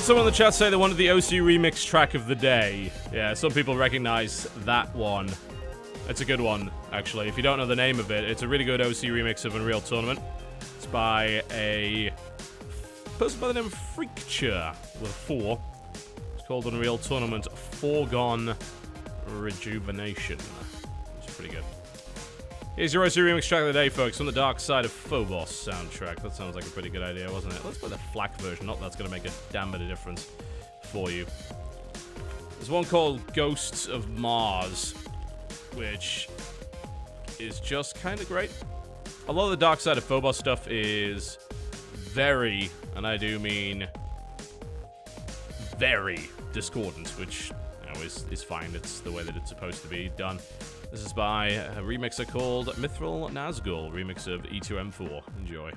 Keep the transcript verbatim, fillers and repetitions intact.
someone in the chat say they wanted the O C remix track of the day. Yeah, some people recognize that one. It's a good one, actually. If you don't know the name of it, it's a really good O C remix of Unreal Tournament. It's by a person by the name of Freakture with a four. It's called Unreal Tournament Foregone Rejuvenation. It's pretty good. Here's your O C remix track of the day, folks, from the Dark Side of Phobos soundtrack. That sounds like a pretty good idea, wasn't it? Let's play the FLAC version. Not that that's going to make a damn bit of difference for you. There's one called Ghosts of Mars, which is just kind of great. A lot of the Dark Side of Phobos stuff is very, and I do mean very, discordant, which, you know, is, is fine. It's the way that it's supposed to be done. This is by a remixer called Mithril Nazgul, remix of E two M four. Enjoy.